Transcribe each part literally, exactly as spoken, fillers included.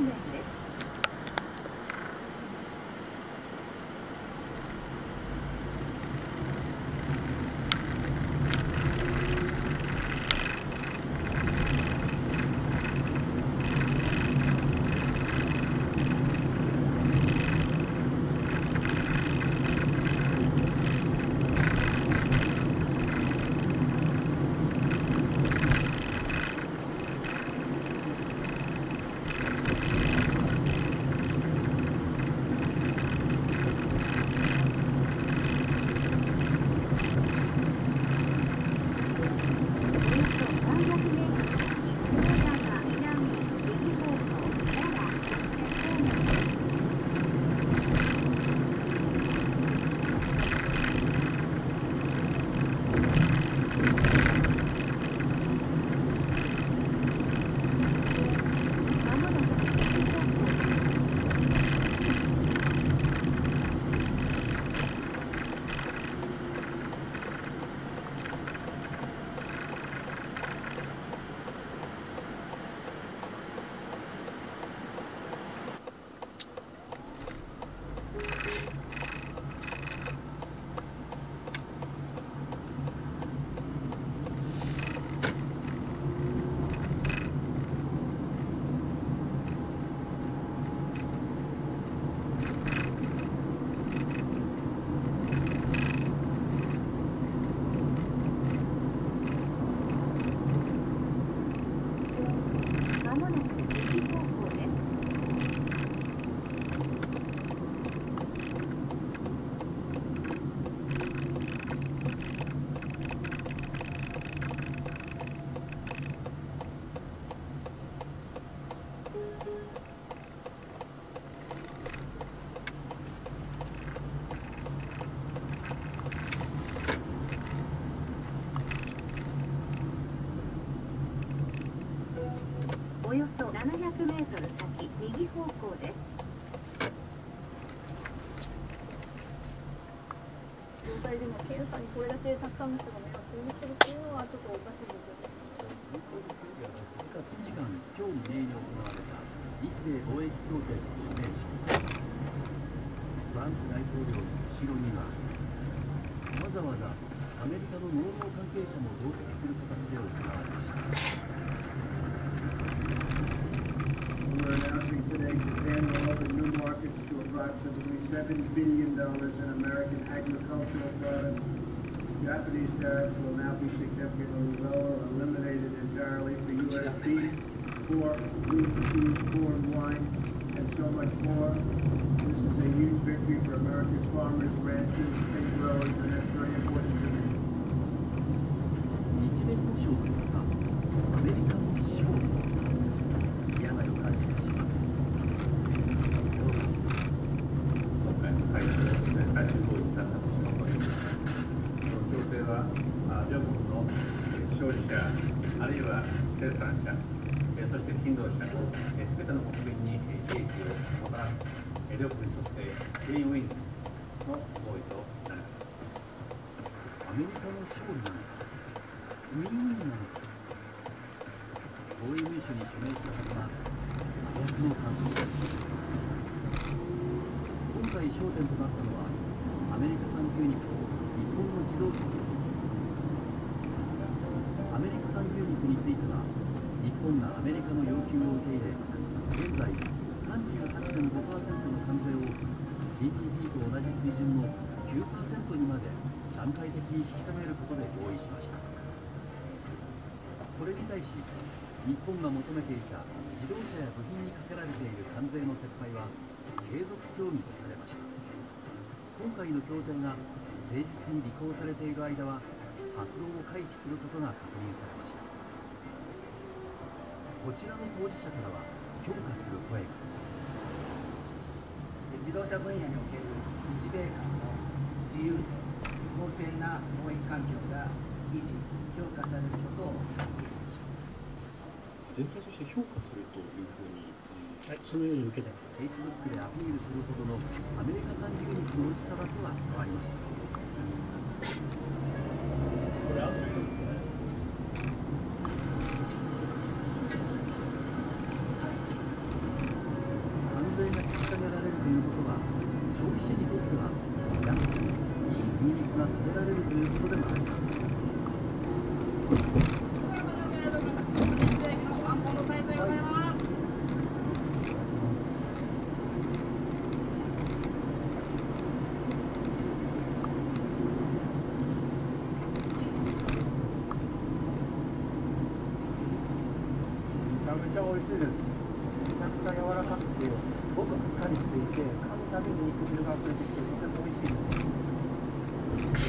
円です。およそななひゃくメートル先、右方向です。 状態でも検査にこれだけたくさんの人が迷惑をかけるっていうのはちょっとおかしいことです。 しちじかん、今日未明に行われた日米貿易協定の署名式。トランプ大統領の後ろにはわざわざアメリカの農業関係者も同席する形で行われました。 We're announcing today Japan will open new markets to approximately seven billion dollars in American agricultural products. Japanese tariffs will now be significantly lower or eliminated entirely for U S beef, pork, wheat, cheese, corn, wine, and so much more. This is a huge victory for America's farmers, ranchers, and growers, and that's very important to me. 日米交渉というか、アメリカの勝利。嫌な予感しかしません。 今回の最終ですね、最終合意に至ったと思います。この協定は、両国の消費者、あるいは生産者、そして勤労者、すべての国民に利益をもたらす、両国にとってウィンウィンの合意となります。 アメリカの勝利なのか、ウィンウィンなのか。合意文書に署名したはずは真逆の感想です。今回焦点となったのはアメリカ産牛肉と日本の自動車です。アメリカ産牛肉については日本がアメリカの要求を受け入れ、現在 さんじゅうはちてんごパーセント の関税を ジーディーピー と同じ水準の きゅうパーセント にまで段階的に引き下げることで合意しました。これに対し日本が求めていた自動車や部品にかけられている関税の撤廃は継続協議とされました。今回の協定が誠実に履行されている間は発動を回避することが確認されました。こちらの当事者からは評価する声が。 自動車分野における日米間の自由で公正な貿易環境が維持・強化されることを願っています。 全体として評価するというふうに、 はい、そのように受けて、Facebook でアピールするほどのアメリカ産牛肉の美味しさだとは伝わりました。これ後で言うとね。 められるということでもあります。 めちゃめちゃ美味しいです。めちゃくちゃ柔らかくて、すごくあっさりしていて、噛むたびに肉汁が溢れてきて、とても美味しいです。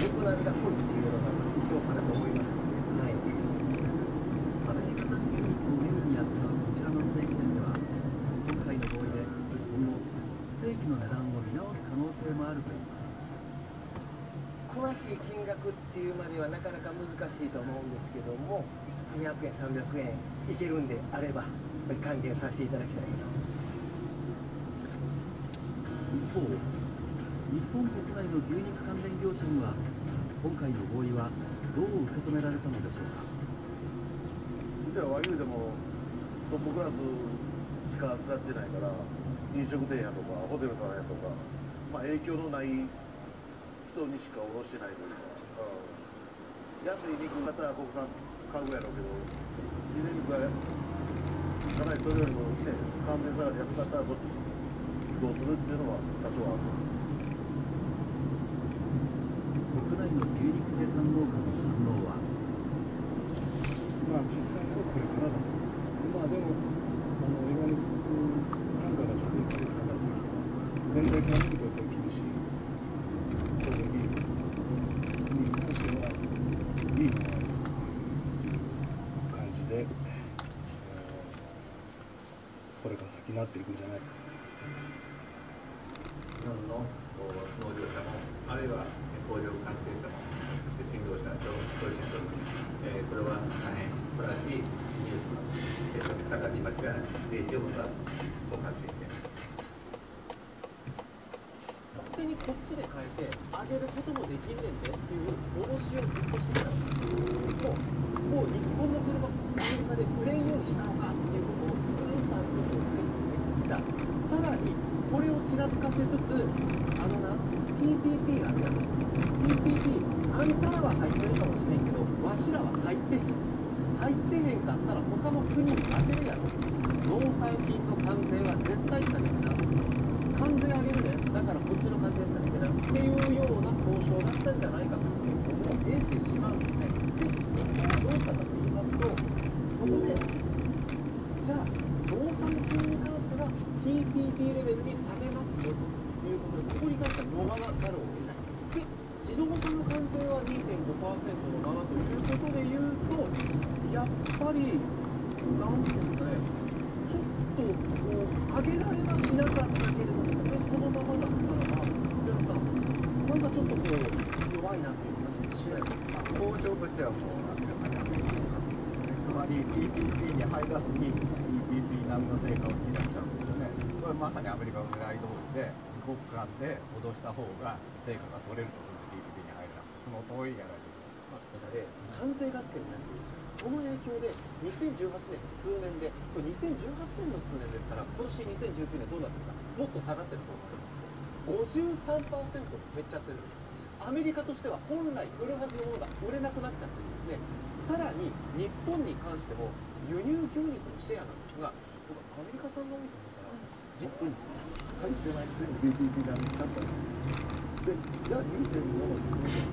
肉の味が濃いっていうのが評価だと思いますので、はい。 アメリカ産牛肉をメインに扱うこちらのステーキ店では、今回の合意で今後ステーキの値段を見直す可能性もあるといいます。 詳しい金額っていうまではなかなか難しいと思うんですけども、にひゃくえん、さんびゃくえんいけるんであれば、やっぱり還元させていただきたいと。 一方、日本国内の牛肉関連業者には今回の合意はどう受け止められたのでしょうか。 じゃあ和牛でもトップクラスしか扱ってないから、飲食店やとかホテルさんやとか、まあ、影響のない人にしか卸してないというか、うん、安い肉だったら国産買うやろうけど、輸入肉がかなりそれよりもね、関連差が安かったらそっちどうするっていうのは多少ある。 国内の牛肉生産農家の反応は。 まあ実際にはこれからだと思います。まあでも、あの今の単価がちょっといっかげつ下がってきたら、全体から見るとやっぱり厳しい。当然ビールに関しては、いい感じで、えー、これから先になっていくんじゃないか。 日本の農業者も、あるいは工場関係者も、出勤業者と取り組んでおります。えー、これは大変素晴らしいニュースの、えー、方に間違いない利益を僕はご感心しています。 勝手にこっちで変えてあげることもできんねんでっていう脅しをずっとしてたんですけど、もう、もう日本の車、アメリカで売れんようにしたのかっていうことをずっとあることを言ってきた。さらにこれをちらつかせつつ、あのな、ピーピーピー あるやん。ピーピーピー、あんたらは入ってるかもしれんけど、わしらは入ってへん。入ってへんかったら他の国に当てるやろ。農産品の関税は絶対下げてな。関税上げるね。だからこっちの関税下げてな。っていうような交渉だったんじゃないかということを得てしまうんですね。で、日本はどうしたかと言いますと、そこで、じゃあ、農産品に関しては ピーピーピー レベルに下げますよということで、ここに関しては逃らざるを得ない。で、自動車の関税は にてんごパーセント のままということで言うと、やっぱり、なんていうんですかね、ちょっとこう、上げられはしなかったけれども、これこのままだったらば、皆さん、なんかちょっとこう、弱いなっていう感じしないですか。 交渉としてはもう明らかにアメリカの数ですね。つまり ピーピーピー に入らずに ピーピーピー 並みの成果を引き出しちゃうんですよね。これまさにアメリカの狙い通りで、二国間で脅した方が成果が取れるというので ピーピーピー に入らなくて、その通りじゃないですか。 まあ、だから関税合戦になっている。その影響でにせんじゅうはちねんの通年で、これにせんじゅうはちねんの通年ですから、今年にせんじゅうきゅうねんどうなってるか、もっと下がってると思ってますけど、ごじゅうさんパーセント減っちゃってるんです。アメリカとしては本来売るはずのものが売れなくなっちゃってるんですね。さらに日本に関しても輸入牛肉のシェアなんですが、僕アメリカ産が多いと思ったら、じっ入ってないくせに ピーピーピー がめっちゃったんです。で、じゃあ にてんご のですね、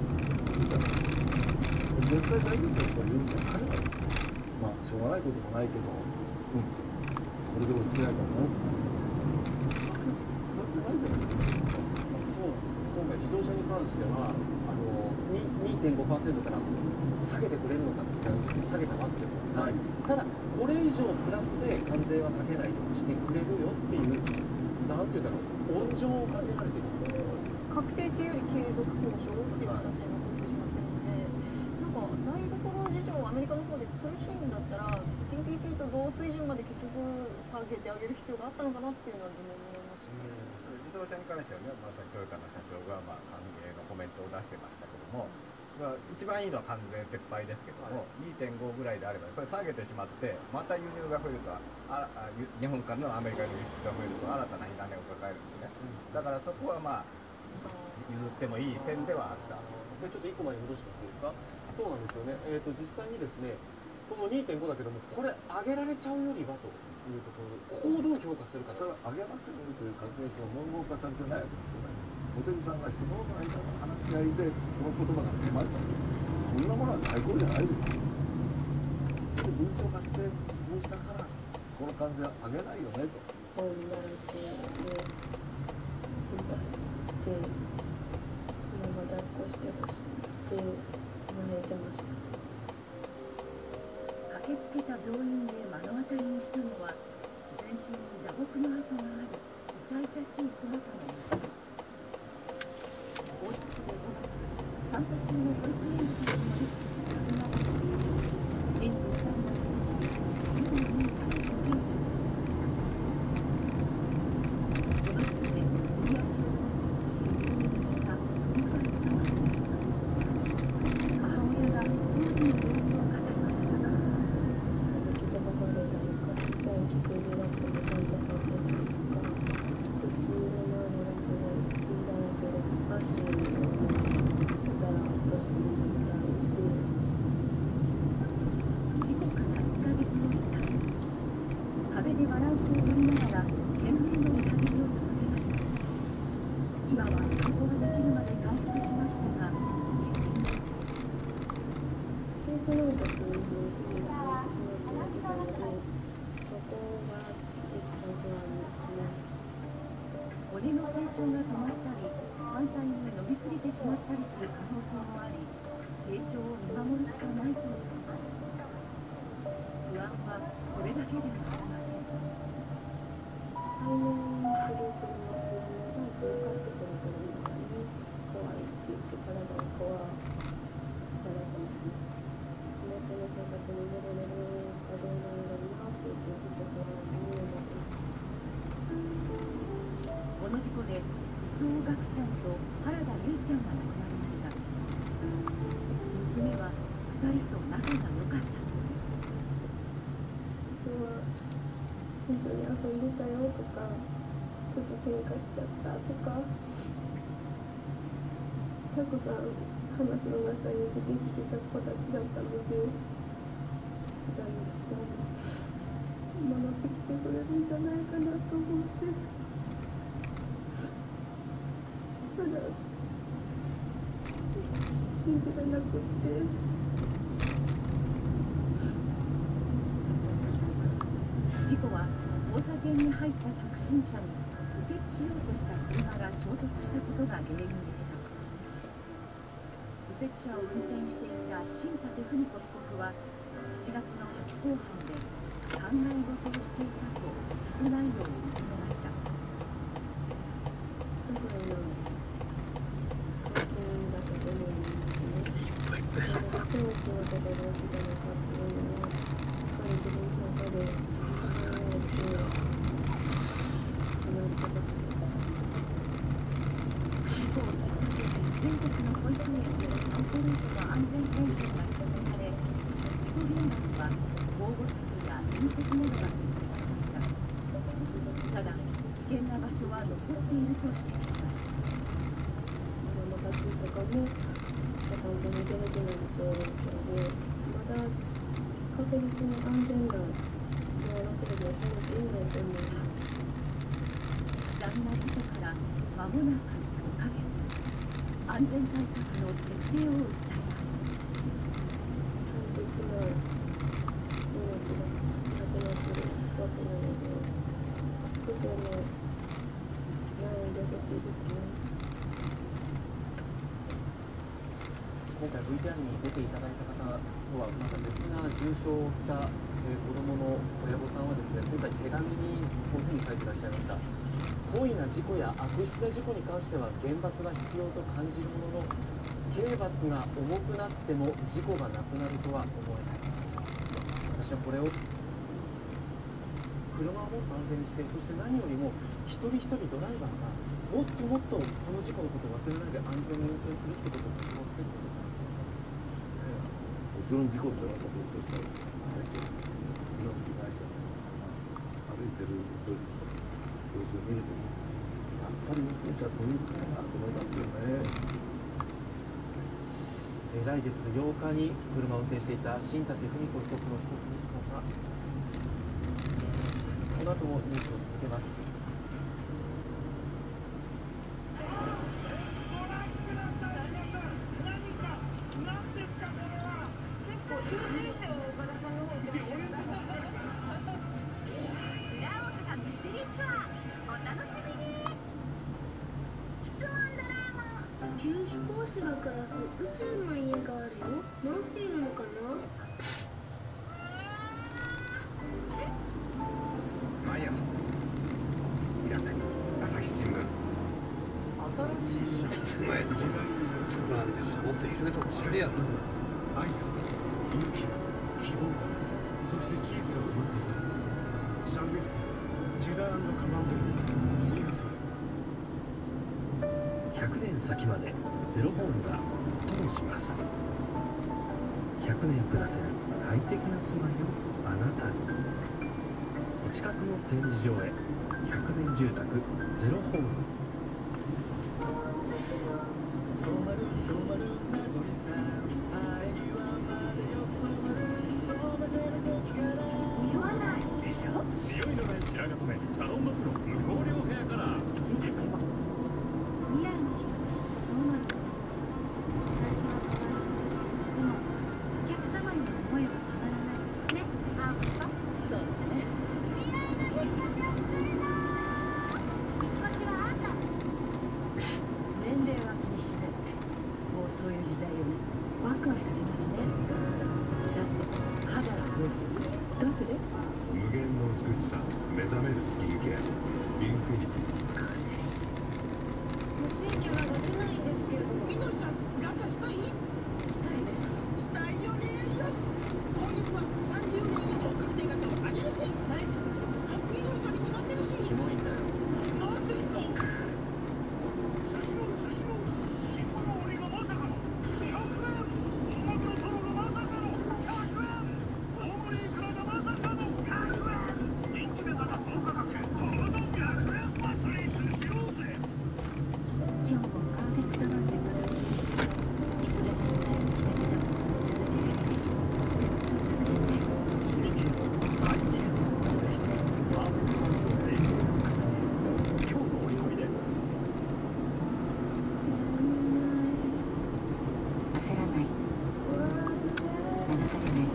絶対大丈夫ですと言うんじゃないですか。まあ、しょうがないこともないけど、うん、これで押し付けないからなんとなりますけど、それってないじゃないですか。 そうなんですよ。今回自動車に関してはあの にてんごパーセント から下げてくれるのかって言ったら下げたわけでもない。ただこれ以上プラスで関税はかけないようにしてくれるよっていう、なんていうんだろう、温情をかけられてる。 確定っていうより継続交渉っていう形に残ってしまってるので、なんか台所事情アメリカの方で苦しいんだったら ティーピーピー と同水準まで結局下げてあげる必要があったのかなっていうのは疑問に思いました。 自動車に関してはね、まさにトヨタの社長がまあ歓迎のコメントを出してましたけども、まあ、一番いいのは関税撤廃ですけども、はい、にてんご ぐらいであればそれ下げてしまってまた輸入が増えるとああ日本からのアメリカの輸出が増えると新たな火種を抱えるんですね、うん、だからそこはまあ譲ってもいい線ではあった。 ちょっといっこまえに戻してもらっていいですか。そうなんですよね。えっ、と実際にですね、この にてんご だけども、これ上げられちゃうよりはというところ、ここをどう評価するか。 だから上げませんよという確約が文言化されてないわけですよね。茂木さんが首脳の間の話し合いでこの言葉が出ましたので、そんなものは外交じゃないですよ。きっちり文章化してこうしたからこの感じは上げないよねと。 本になるっていう歌って今まで抱っこしてほしいって泣いてました。 駆けつけた病院で目の当たりにしたのは全身に打撲の跡がある痛々しい姿の娘。大津市でごがつ散歩中の保育園児たちの列に車が走り、園児ふたりの子供に重軽傷を負いました。トラックで右足を骨折し入院したにさいの男性。母親が当時の様子を語りました。 吹き飛ばされたりとか、ちっちゃい気球になっても感謝されてたりとか、口の周りがすごい血だらけで、足をだらっとしていたりで、 事故からいっかげつの痛み、壁でバランスを取りながら懸命のリハビリを続けました。今は散歩ができるまで回復しましたが、 最初なんかそういうふうになってしまっていたので、そこが一番不安ですね。 骨の成長が止まったり、反対に伸びすぎてしまったりする可能性もあり、成長を見守るしかないということです。不安はそれだけではありません。 対面する車っていうのが、その帰ってくる車に怖いって言って体を怖がらせますね。元の生活に戻れるかどうなんだろうなってずっと不安に思ってます。 この事故で伊藤岳ちゃんと原田結衣ちゃんが亡くなりました。娘はふたりと仲が良かったそうです。 今日は一緒に遊んでたよとか、ちょっと喧嘩しちゃったとか、たくさん話の中に出てきてた子たちだったので、守ってきてくれるんじゃないかなと思って、ただ信じられなくって。 事故は交差点に入った直進車に右折しようとした車が衝突したことが原因でした。右折車を運転していた新立文子被告はしちがつの初公判で考え事をしていたと起訴内容を認めました。 さすがに大金だったと思うんですね。だからどういうことが起きたのかっていうのは、彼自分の中で考えて学んでほしい。 事故をきっかけに全国の保育園で散歩ルートの安全点検が進められ、事故現場には防護柵や縁石などが設置されました。ただ、危険な場所は残っていると指摘します。 子供たちとかも散歩に出れてない状況で、まだ確実に安全な道路整備をされていないと思います。 悲惨な事故から間もなくごかげつ、安全対策の徹底を訴えます。 大切な命がなくなっているわけなので、そこも悩んでほしいですね。 今回 ブイティーアール に出ていただいた方とはまた別な重傷を負った、えー、子どもの親御さんはですね、今回手紙にこういうふうに書いていらっしゃいました。故意な事故や悪質な事故に関しては厳罰が必要と感じるものの、刑罰が重くなっても事故がなくなるとは思えない。私はこれを車をもっと安全にして、そして何よりも一人一人ドライバーがもっともっとこの事故のことを忘れないで安全に運転するってことを伝わっていくことだと思います。 もちろん事故ってはサポートしたい。いろんな被害者の歩いてる女児の様子を見るとですね、やっぱり運転手は罪深いなと思いますよね。 えー来月ようかに車を運転していた新舘文子被告の被告人質問がこの後もニュースを続けます。 宇宙飛行士が暮らす宇宙の家があるよ。なんていうのかな。 毎朝イラク朝日新聞新しい社お前たちがそうなんです。もっといろいろ教えてやる。愛や勇気希望そしてチーズが詰まっていたシャンベスチェダー&カマンベールシールスひゃくねん先までゼロホームがともします。ひゃくねん暮らせる快適な住まいをあなたに。お近くの展示場へ。ひゃくねん住宅ゼロホーム。 匂わないでしょ。 匂いのない白髪染めサロンドプロ無香料ヘアカラー。 君たちも未来の飛行士どうなるの。私は変わる。でもお客様への思いは変わらないね。あんたそうですね。未来の飛行士を作ります。引っ越しはあんた。年齢は気にしない。もうそういう時代よね。ワクワクしますね。さて肌はどうする。どうする。 無限の美しさ目覚めるスキンケアインフィニティ。 欲しいキャラが出ないんですけど。 みどりちゃんガチャしたい？ したいです。 したいよね。よし今月はさんじゅうねん以上確定ガチャをあげるし。誰ちゃんって言いました？みどりちゃんに決まってるし。 キモいんだよ。 なんでか寿司の寿司の新聞の鬼がまさかのひゃくえん。本マグロトロがまさかのひゃくえん。大盛りイクラがまさかのひゃくえん。人気ネタが高価格ともどんひゃくえん祭り寿司ローゼ。 今日もパーフェクトなんてことでした。忙しい毎日だけど続けられるし、ずっと続けて。 シミケアアイケアこれ一つパーフェクトマンとレイを重ねる。今日の折り込みで焦らない。流されない。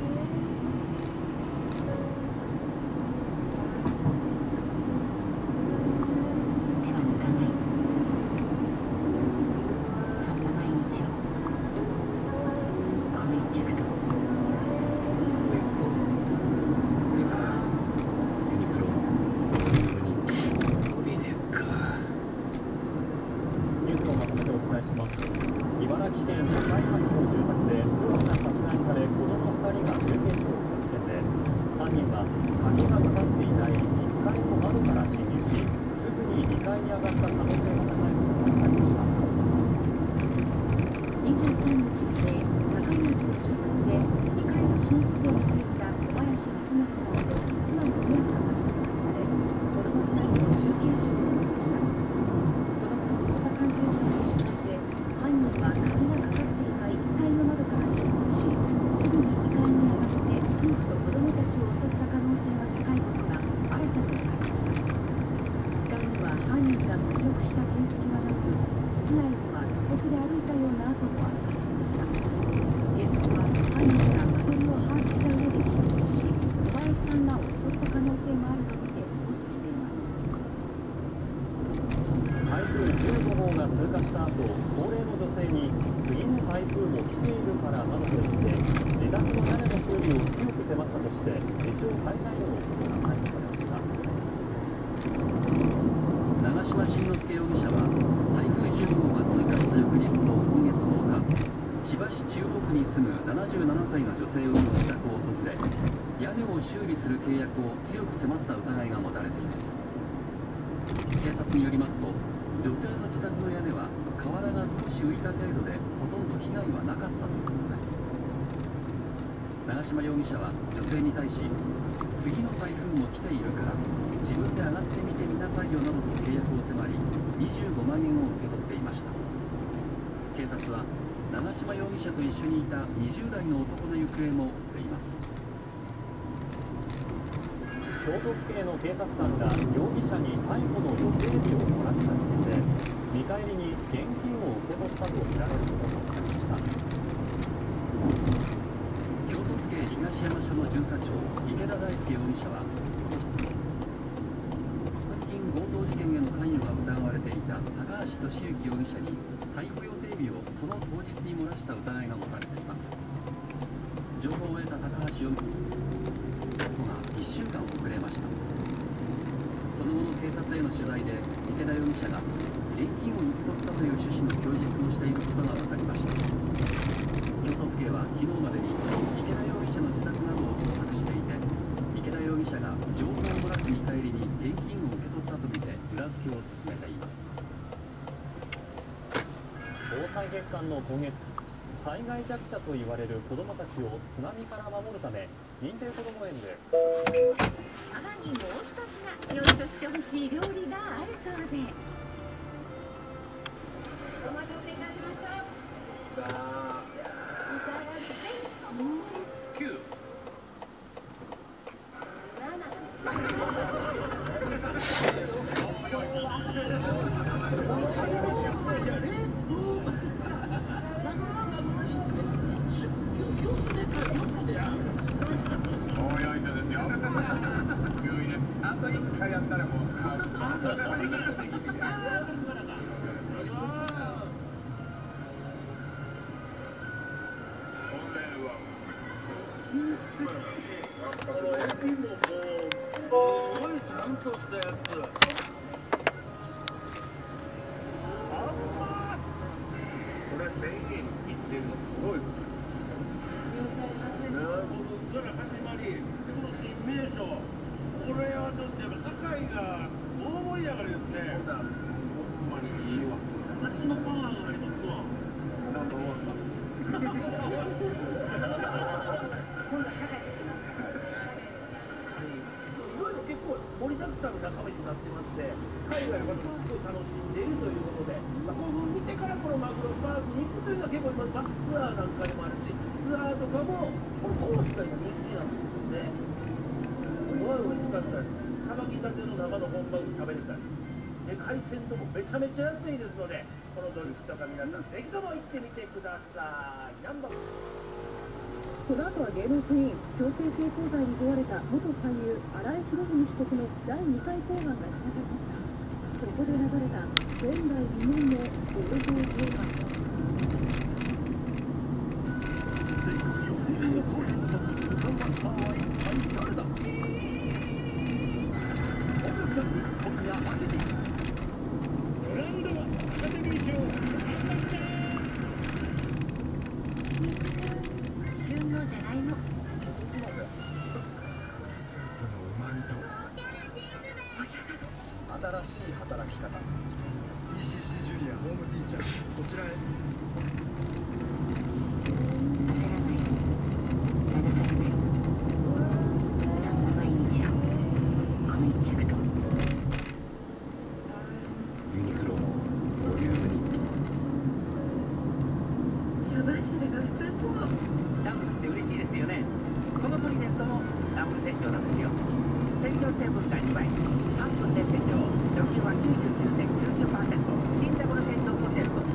手は抜かない。そんな毎日をこの一着と。 ユニクロユニビデか。 ニュースをまとめてお伝えします。茨城県境町の住宅で夫婦が殺害され子供ふたりが重軽傷を負った事件で、犯人は鍵がかかっていないいっかいの窓から侵入し、すぐににかいに上がった可能性が高いことが分かりました。 にじゅうさんにち未明、境町の住宅でにかいの寝室で寝ていた小林光則さんと妻の美也さんが殺害され、子供ふたりも重軽傷を負いました。その後の捜査関係者への取材で、犯人は鍵がかかっていないいっかいの窓から侵入し、すぐににかいに上がって夫婦と子供たちを襲った可能性が高いことが新たに分かりました。遺体には犯人が物色した形跡はなく、室内には土足で歩いたような跡もありませんでした。警察は犯人が間取りを把握した上で侵入し、小林さんらを襲った可能性もあるとみて捜査しています。 台風じゅうご号が通過した後、高齢の女性に次の台風も来ているからなどと言って自宅の屋根の修理を強く迫ったとして自称会社員の男が逮捕されました。 長嶋慎之介容疑者は台風じゅうご号が通過した翌日の今月とおか、千葉市中央区に住むななじゅうななさいの女性の自宅を訪れ、屋根を修理する契約を強く迫った疑いが持たれています。警察によりますと、女性の自宅の屋根は瓦が少し浮いた程度でほとんど被害はなかったということです。長嶋容疑者は女性に対し、次の台風も来ているから自分で上がってみてみなさいよなどと契約を迫り、にじゅうごまんえんを受け取っていました。警察は長島容疑者と一緒にいたにじゅう代の男の行方も追っています。 京都府警の警察官が容疑者に逮捕の予定日を漏らした時点で見返りに現金を受け取ったとみられることが分かりました。 京都府警東山署の巡査長池田大輔容疑者は強盗事件への関与が疑われていた高橋俊行容疑者に逮捕予定日をその当日に漏らした疑いが持たれています。情報を得た高橋容疑者がいっしゅうかん遅れました。その後の警察への取材で池田容疑者が現金を受け取ったという趣旨の供述をしていることが分かりました。京都府警は昨日までに池田容疑者の自宅などを捜索していて、池田容疑者が情報を漏らす見返りに現金を受け取ったとみて裏付けを進めています。 防災月間の今月、災害弱者と言われる子どもたちを津波から守るため認定こども園でさらにもう一品よいしょしてほしい料理があるそうで。 お待たせいたしました。いただききゅう海鮮ともめちゃめちゃ安いですので、この土日とか皆さんぜひとも行ってみてください。ナンバーこの後は芸能クイーン強制性交罪に問われた元俳優新井博文被告のだいにかい公判が開かれました。そこで流れた前代未聞の暴行動画。 新しい働き方 イーシーシー ジュニアホームティーチャーこちらへ。 焦らない、流されない、そんな毎日をこの一着とユニクロのボリュームニット。 茶柱がふたつも。 ダブルって嬉しいですよね。このトリデントもダブル洗浄なんですよ。洗浄成分がにばい、さんぷんで洗浄、除菌は きゅうじゅうきゅうてんきゅうきゅうパーセント、新ダブル洗浄トリデント。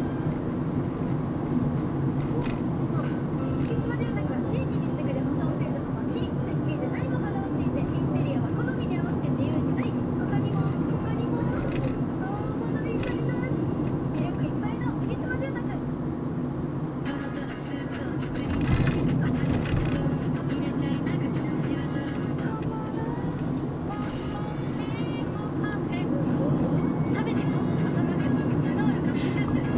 敷島住宅は地域密着で保証制度もバッチリ、設計デザインもこだわっていて、インテリアは好みに合わせて自由自在。他にも他にもあーまだで足りない、魅力いっぱいの敷島住宅。トロトロスープを作りたい、あさりさくどうぞと入れちゃいたく、じわとろと食べてと挟まく田川原カップスープ。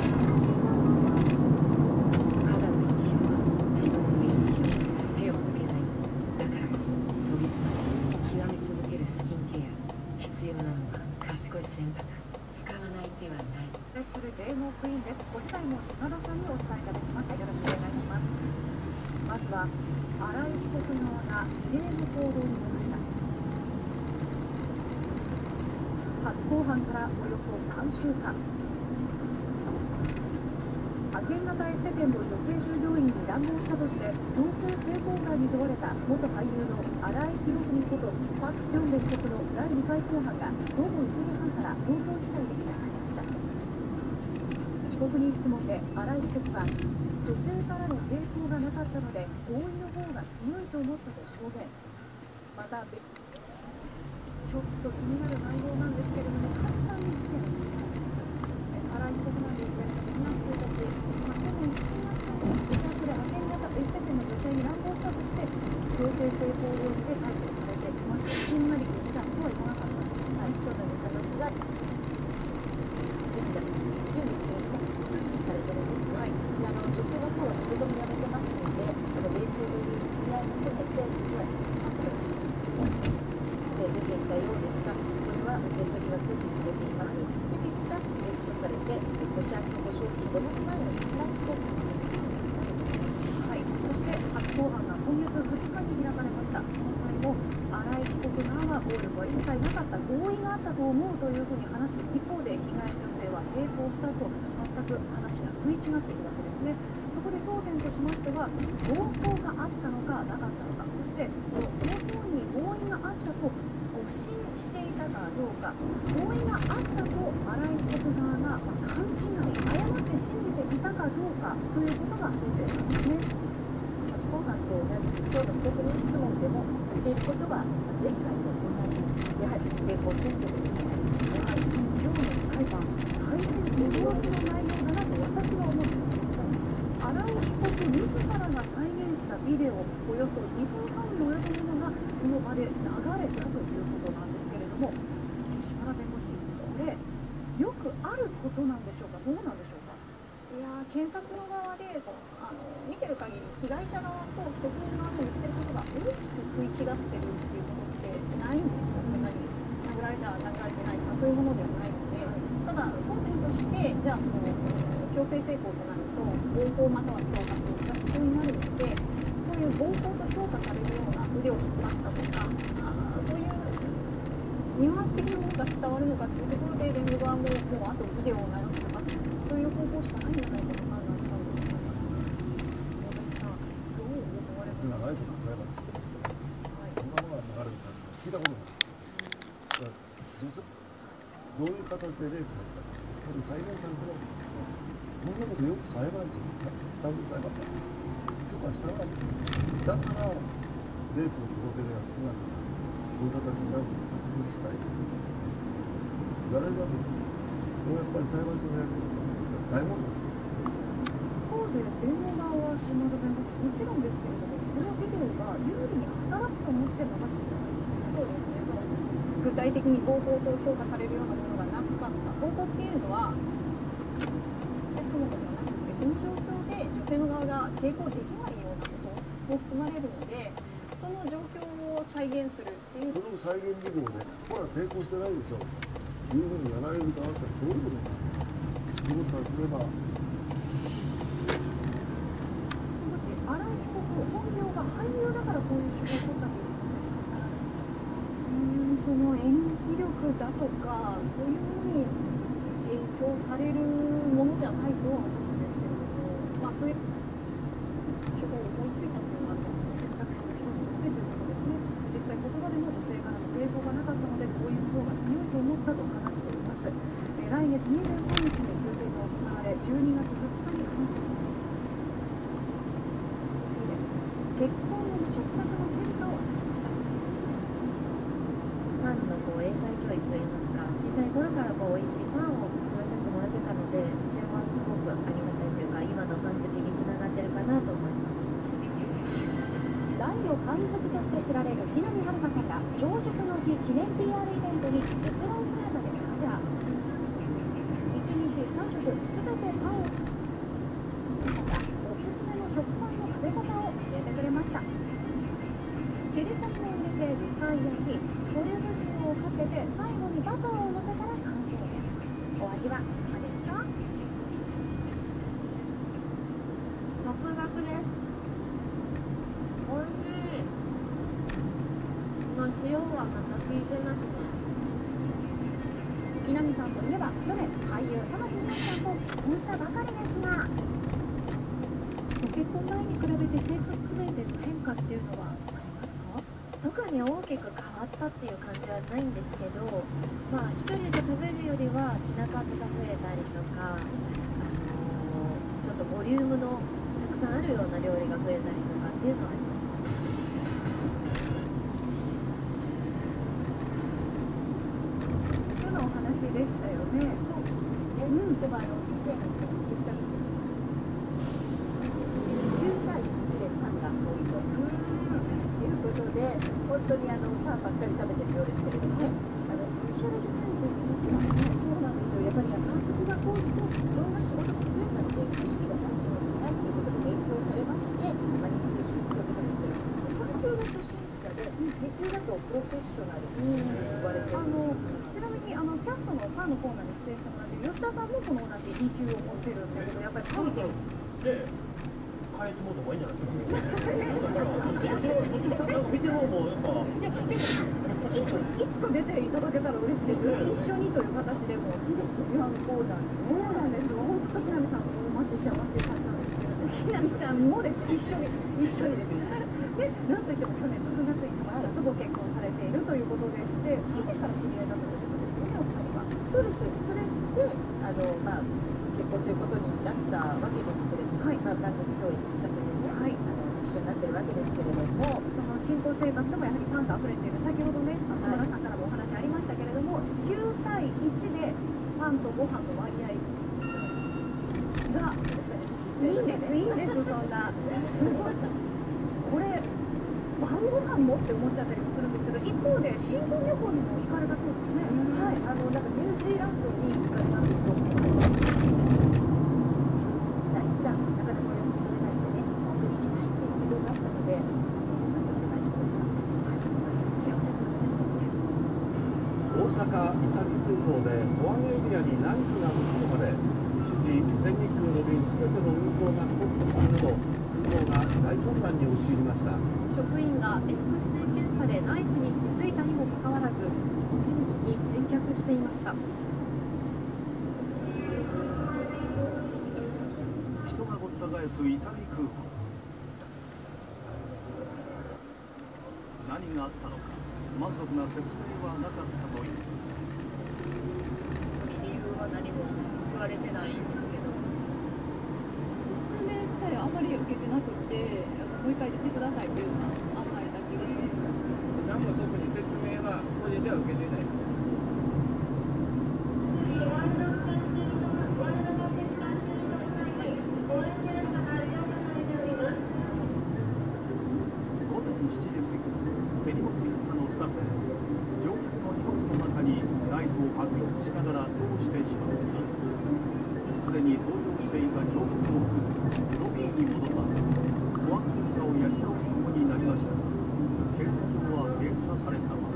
肌の印象は自分の印象、手を抜けない。だからこそ研ぎ澄まし極め続けるスキンケア。必要なのは賢い選択、使わない手はない。 接する芸能クイーンです。ご時代も島田さんにお伝えいただきます。よろしくお願いします。まずは新井被告側が異例の行動に出ました。初公判からおよそさんしゅうかん。初派遣型エステ店の女性従業員に乱暴したとして強制性交罪に問われた元俳優の新井博文ことパク・キョンボ被告のだいにかい公判が午後いちじはんから東京地裁で開かれました。被告人質問で新井被告は、女性からの抵抗がなかったので合意の方が強いと思ったと証言。またちょっと気になる内容なんですけれども、簡単にして新井被告なんですけれども、にがつついたち、まあ、去年しちがつに自宅で派遣型エステ店の女性に乱暴したとして強制性交容疑で逮捕されています。しんなり決断とは言わなかった、はい、起訴のした時が動き出す準備しているとされているんですが、はい、であの女性の方は仕事も辞めてますので、あの米中の組合も含めて実はですね、で出ていたようですが、これは全部には拒否されています。で結果、起訴されて保釈の保証金ごまんまんえんを支払ってはい、そして初公判が今月ふつかに開かれました。その際も新井被告側は暴力は一切なかった、合意があったと思うというふうに話す一方で、被害女性は抵抗したと全く話が食い違っているわけですね。そこで争点としましては、暴行があったのかなかったのか、そしてその方に合意があったと誤信していたかどうか、合意があったと新井被告側が勘違い、誤って信じていたかどうかということが争点なんですね。初公判と同じ今日の被告人質問でも言っていることは前回と同じ、やはり抵抗選挙できない、やはりその今日の裁判、大変驚きの内容だなと私は思うんですけれども、新井被告自らが再現したビデオ、およそにふんはんに及ぶものがその場で流れたということなんですけれども、石原弁護士、これ、よくあることなんでしょうか、どうなんでしょうか。 いや検察の側であの見てる限り、被害者側と被告人側の言ってることが大きく食い違ってるっていうことってないんですよ。そんなに殴られた、殴られてないとかそういうものではないので、ただ争点として、じゃあその強制性交となると暴行または恐喝が必要になるので、そういう暴行と評価されるような腕を引っ張ったとか、あそういうニュアンス的なものが伝わるのかというところで、弁護側ももうあとビデオを流すとかそういう方法しかないんじゃないかと判断したんだと思います。どう思われますか。 長いこと裁判してる人です。こんなものが流れるか聞いたことない。どういう形でレイプされたか、それで再現されてるわけですけど、こんなことよく裁判所に単独裁判なんです。許可したわけです。だからレイプの届け出が少ないからこういう形になるのを確認したいと言われるわけですよ。これやっぱり裁判所のやることは大問題です。 一方で弁護側は島田弁護士、もちろんですけれども、このビデオが有利に働くと思って流していたんです。そうですね。その具体的に暴行と評価されるようなものがなかった。暴行っていうのはテストモードではなくて、その状況で女性の側が抵抗できないようなことも含まれるので、その状況を再現するっていう。 それを再現ビデオで、ほら抵抗してないでしょというふうにやられる側ってどういうことかということからすれば、 もし新井被告、本業が俳優だからこういう手法を取ったといううーん、その演技力だとか、そういうものに影響されるものじゃないとは思うんですけれども、まあ、そういう手法を思いついたというのは選択肢の一つとしてということですね。実際、言葉でも女性からの抵抗がなかったので、こういう方が強いと思ったと話しています。え来月にじゅうさんにちに求刑が行われ、じゅうにがつふつかに判決。次です。結婚後の食卓の変化を明かしました。 パンのこう英才教育といいますか、小さい頃からこう美味しいパンを食べさせてもらってたので、それはすごくありがたいというか、今のパン好きにつながってるかなと思います。 大のパン好きとして知られる木南晴夏さんが長熟の日記念 ピーアール イベントにエプロン姿で登場。いちにちさんしょくすべてパンをまたおすすめの食パンの食べ方を教えてくれました。切り込みを入れてにかい焼き、オリーブ塩をかけて最後にバターをのせたら完成です。お味はいかがですか？ 独学です。おいしい。まあ、塩はまた効いてますね。 木南さんといえば去年俳優玉木宏さんと結婚したばかりですが、 結婚前に比べて生活面での変化っていうのはありますか？特に大きく変わったっていう感じはないんですけど、まあ一人で食べるよりは品数が増えたりとか、あのー、ちょっとボリュームのたくさんあるような料理が増えたりとかっていうのはあります。今のお話でしたよね。 そうですね。うん、でもあの以前お聞きした時にきゅうたいいちでパンが多いということで、本当にあのパンばっかり食べてるようですけれどもね。あのそうなんですよ。やっぱりパン好きが高じていろんな仕事が増えたので、知識がないといけないということで勉強されまして、まあ、に級ということですけど、さん級の初心者でに級だとプロフェッショナルと言われている。 あのちなみにあのキャストのパンのコーナーに出演してもらってる吉田さんもこの同じに級を持ってるんだけど、やっぱりパンで変えてもらった方がいいんじゃないですか。だからどっちもどっちもなんか見てる方もやっぱ。いやでもいつか出ていただけたら嬉しいです。一緒にという形でもいいですよ。いやこうなんです。そうなんですよ。本当木南さんお待ちしてますって感じなんですけど、木南さんもです一緒に一緒にですね。でなんといっても去年のくがつに山下とご結婚されているということでして、以前から知り合いだったということですよね、お二人は。 そうです。それであのまあ結婚ということになったわけですけれども、はい、まあ番組教育だけでね、はい、あの一緒になってるわけですけれども、 その新婚生活でもやはりパンが溢れている。先ほどね、島田さんからもお話ありましたけれども、きゅうたいいちでパンとご飯の割合がいいんです、いいんです、そんなすごい。これ晩ご飯もって思っちゃったりもするんですけど、一方で新婚旅行にも行かれたそうですね。 はい、あのなんかニュージーランドに行かれたんですよ。普段なかなかお休み取れないのでね、遠くに行きたいっていう希望があったので、なんだったんじゃないでしょうか。はい、幸せそうです。 大阪伊丹空港で保安エリアに何機が向くまで一時全日空の便全ての運航がストップするなど空港が大混乱に陥りました。 職員が X 線検査でナイフに気づいたにもかかわらず、持ち主に返却していました。 人がごった返す伊丹空港。何があったのか満足な説明はなかったといいます。 理由は何も言われてないんですけど、 説明自体あまり受けてなくて、もう一回出てくださいという案内だけで、 何も特に説明は個人では受けていない。 午前しちじ過ぎ、手荷物検査のスタッフが乗客の荷物の中にナイフを発見しながら通してしまった。すでに搭乗していた乗客をロビーに戻され、保安検査をやり直すことになりましたが、検査場は閉鎖されたまま。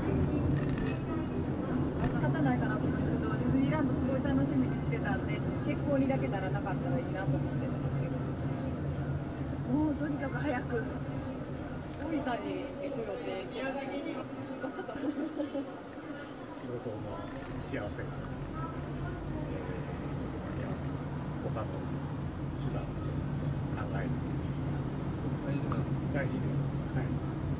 仕方ないかなと思うんですけど、ディズニーランドすごい楽しみにしてたんで、結構にだけならなかったらいいなと思ってるんですけど、もうとにかく早く大分に行く予定してたし、仕事の幸せが、他の手段を考える大事です。はい。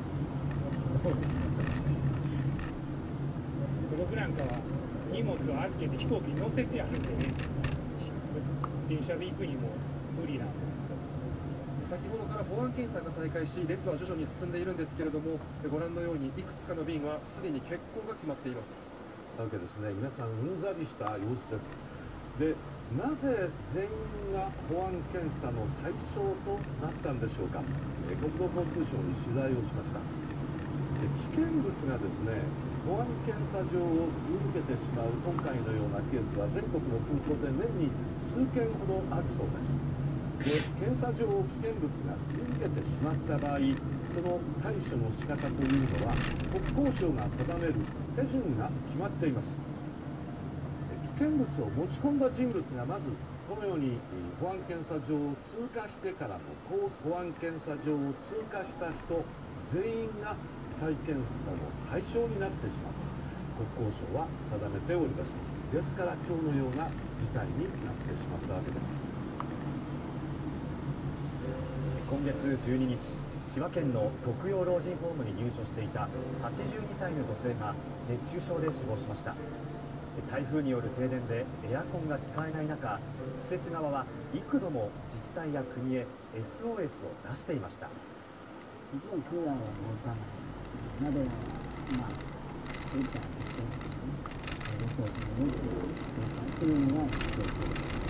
僕なんかは荷物を預けて飛行機に乗せてやるんでね、電車で行くにも無理なんです。 先ほどから保安検査が再開し、列は徐々に進んでいるんですけれども、ご覧のようにいくつかの便はすでに欠航が決まっています。 わけですね。皆さんうんざりした様子です。で、なぜ全員が保安検査の対象となったんでしょうか。え国土交通省に取材をしました。で危険物がですね、保安検査場を続けてしまう今回のようなケースは全国の空港で年に数件ほどあるそうです。で検査場を危険物が続けてしまった場合、その対処の仕方というのは国交省が定める手順が決まっています。危険物を持ち込んだ人物がまずこのように保安検査場を通過してからも保安検査場を通過した人全員が再検査の対象になってしまう国交省は定めております。ですから今日のような事態になってしまったわけです。 今月じゅうににち、千葉県の特養老人ホームに入所していたはちじゅうにさいの女性が熱中症で死亡しました。台風による停電でエアコンが使えない中、施設側は幾度も自治体や国へ エスオーエス を出していました。 もちろんクーラーは動かないなどの、まあ、そういったレソースの多くをというのが必要です。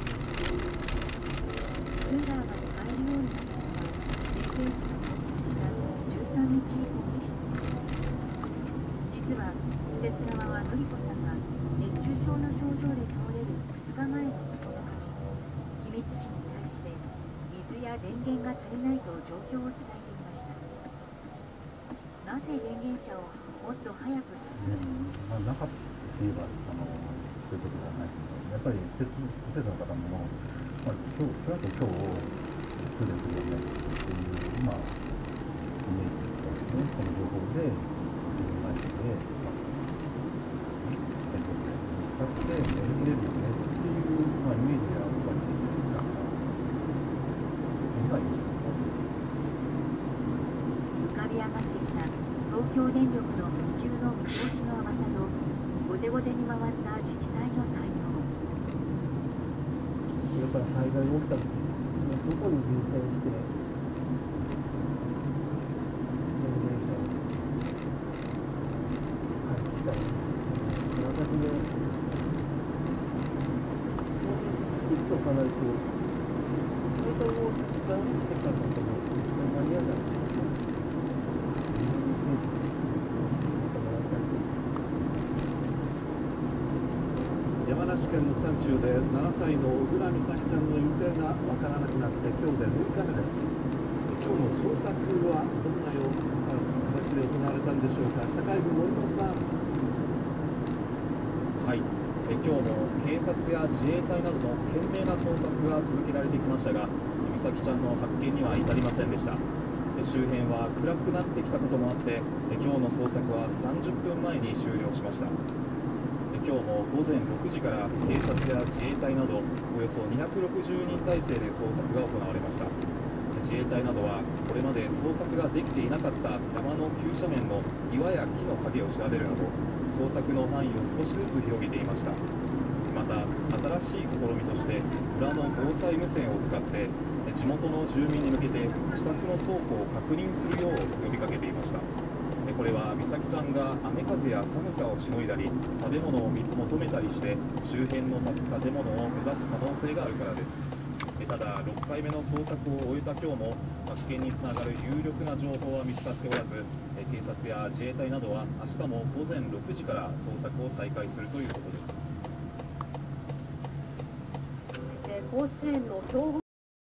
クーラーが使えるようになったのは衛生士が到着したじゅうさんにち以降でした。実は施設側はのりこさんが熱中症の症状で倒れるふつかまえのことばかり、君津市に対して水や電源が足りないと状況を伝えていました。なぜ電源車をもっと早く、 うんまあ、なかったといえばあのそういうことではないけど、やっぱり施設施設の方も、まあ、今日それと今日を通電するようになるという、まあ、イメージですね。この情報で前で、まあ、全国で使ってやりきれるよねっていう、まあ、イメージでやっぱりなんか理解をして浮かび上がってきた東京電力の復旧の見通しの甘さと後手後手に回った自治体の対応。 やっぱり災害が起きた時にどこに優先して電源車を回帰したいのか、その先で作っておかないと災害をが起きてからだと間に合わない。 山梨県の山中でななさいの小倉美咲ちゃんの行方がわからなくなって今日でむいかめです。今日の捜索はどんなような形で行われたんでしょうか。社会部森本さん。 はい、え今日も警察や自衛隊などの懸命な捜索が続けられてきましたが、美咲ちゃんの発見には至りませんでした。周辺は暗くなってきたこともあって今日の捜索はさんじゅっぷんまえに終了しました。今日も午前ろくじから警察や自衛隊などおよそにひゃくろくじゅうにん体制で捜索が行われました。自衛隊などはこれまで捜索ができていなかった山の急斜面の岩や木の影を調べるなど捜索の範囲を少しずつ広げていました。また新しい試みとして裏の防災無線を使って地元の住民に向けて自宅の倉庫を確認するよう呼びかけていました。これは美咲ちゃんが雨風や寒さをしのいだり食べ物を求めたりして周辺の建物を目指す可能性があるからです。ただろっかいめの捜索を終えた今日も発見につながる有力な情報は見つかっておらず、警察や自衛隊などは明日も午前ろくじから捜索を再開するということです。 甲子園の兵庫